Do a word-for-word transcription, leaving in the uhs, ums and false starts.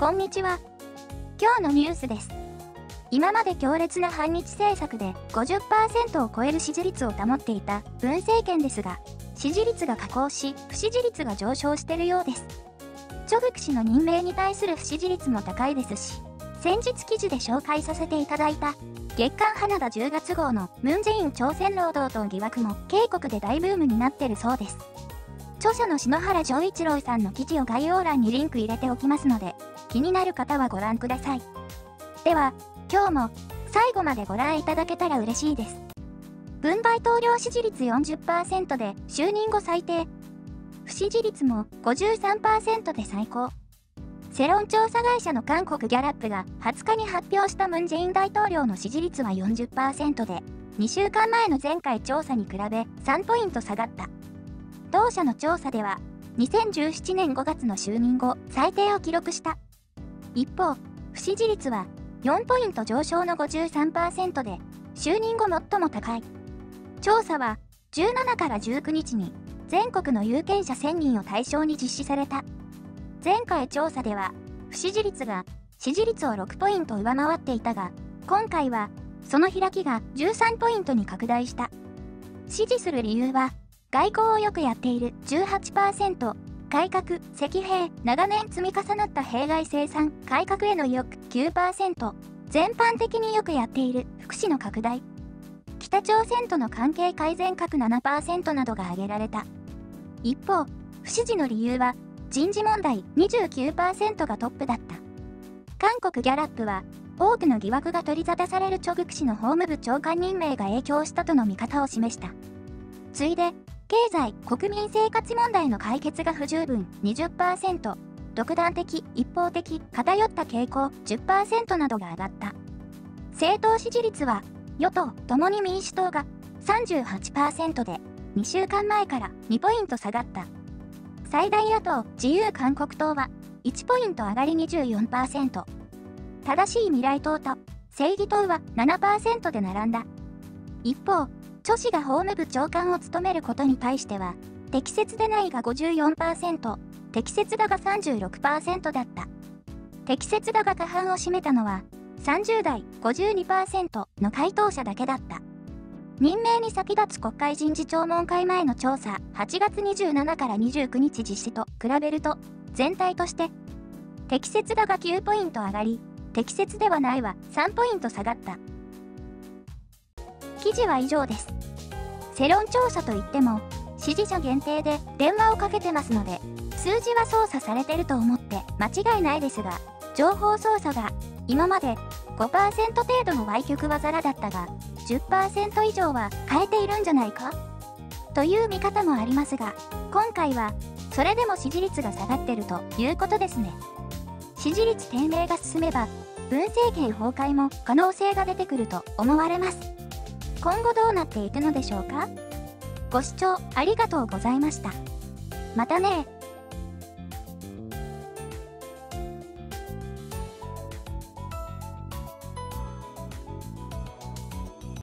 こんにちは。今日のニュースです。今まで強烈な反日政策で ごじゅっパーセント を超える支持率を保っていた文政権ですが、支持率が下降し、不支持率が上昇しているようです。チョグク氏の任命に対する不支持率も高いですし、先日記事で紹介させていただいた月刊花田じゅうがつ号のムン・ジェイン朝鮮労働党疑惑も警告で大ブームになってるそうです。著者の篠原丈一郎さんの記事を概要欄にリンク入れておきますので、気になる方はご覧ください。では、今日も最後までご覧いただけたら嬉しいです。文大統領支持率 よんじゅっパーセント で就任後最低。不支持率も ごじゅうさんパーセント で最高。世論調査会社の韓国ギャラップがはつかに発表したムン・ジェイン大統領の支持率は よんじゅっパーセント で、にしゅうかんまえの前回調査に比べさんポイント下がった。同社の調査では、にせんじゅうななねんごがつの就任後、最低を記録した。一方、不支持率はよんポイント上昇の ごじゅうさんパーセント で、就任後最も高い。調査は、じゅうしちからじゅうくにちに、全国の有権者せんにんを対象に実施された。前回調査では、不支持率が支持率をろくポイント上回っていたが、今回は、その開きがじゅうさんポイントに拡大した。支持する理由は、外交をよくやっている じゅうはちパーセント、改革、積弊、長年積み重なった弊害清算、改革への意欲 きゅうパーセント、全般的によくやっている福祉の拡大、北朝鮮との関係改善各 ななパーセント などが挙げられた。一方、不支持の理由は、人事問題 にじゅうきゅうパーセント がトップだった。韓国ギャラップは、多くの疑惑が取り沙汰されるチョグク氏の法務部長官任命が影響したとの見方を示した。ついで、経済・国民生活問題の解決が不十分 にじゅっパーセント、独断的・一方的・偏った傾向 じゅっパーセント などが上がった。政党支持率は、与党・共に民主党が さんじゅうはちパーセント で、にしゅうかんまえからにポイント下がった。最大野党・自由韓国党は、いちポイント上がり にじゅうよんパーセント。正しい未来党と正義党は ななパーセント で並んだ。一方、チョ氏が法務部長官を務めることに対しては、適切でないが ごじゅうよんパーセント、適切だが さんじゅうろくパーセント だった。適切だが過半を占めたのは、さんじゅうだい ごじゅうにパーセント の回答者だけだった。任命に先立つ国会人事聴聞会前の調査、はちがつにじゅうしちからにじゅうくにち実施と比べると、全体として、適切だがきゅうポイント上がり、適切ではないはさんポイント下がった。記事は以上です。世論調査といっても、支持者限定で電話をかけてますので、数字は操作されてると思って間違いないですが、情報操作が今まで ごパーセント 程度の歪曲はザラだったが、じゅっパーセント 以上は変えているんじゃないかという見方もありますが、今回はそれでも支持率が下がってるということですね。支持率低迷が進めば、文政権崩壊も可能性が出てくると思われます。今後どうなっていくのでしょうか。ご視聴ありがとうございました。またね。